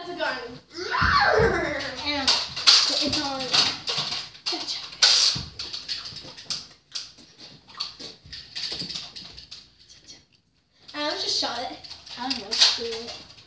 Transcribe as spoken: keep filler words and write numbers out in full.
How's it going? And it's on. I just shot it. I don't know.